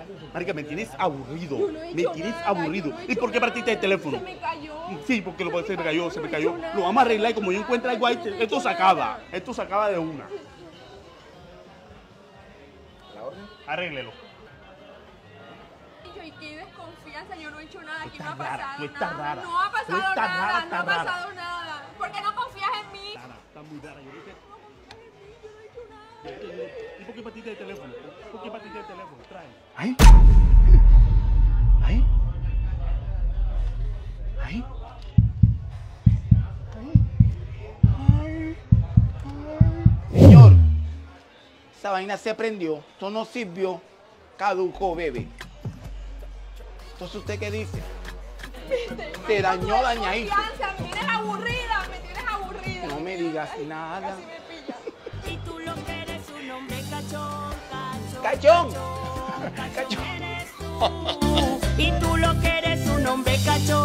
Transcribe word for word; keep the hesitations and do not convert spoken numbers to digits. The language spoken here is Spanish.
Marica, me tienes aburrido. Yo no he Me hecho tienes nada, aburrido. yo no he ¿Y hecho por qué nada. partiste el teléfono? Se me cayó. Sí, porque lo, se me cayó, se me No he cayó. hecho nada. Lo vamos a arreglar y como yo encuentre algo ahí, Yo no he esto hecho se acaba. nada. Esto se acaba de una. ¿A la orden? Arréglelo. Y qué desconfianza, yo no he hecho nada, aquí Tú no ha estás rara, pasado tú estás nada. rara. No ha Tú pasado estás nada, rara, no estás ha rara. pasado nada. ¿Por qué no confías en mí? Rara, está muy rara. Yo no sé. No confías en mí, yo no he hecho nada. ¿Y por qué partiste el teléfono? ¿Por qué partiste el teléfono? Trae. ¿Ay? ¿Ay? ¿Ay? Señor, esa vaina se prendió, esto no sirvió, caducó, bebé. Entonces, ¿usted qué dice? ¿Viste? Te dañó, Tú de dañadito. confianza, me tienes aburrida, me tienes aburrida. No me digas nada. Casi me pillas. Y tú lo que eres un hombre cachón, ¡Cachón! cachón, ¡Cachón! eres tú. Y tú lo que eres un hombre cachón.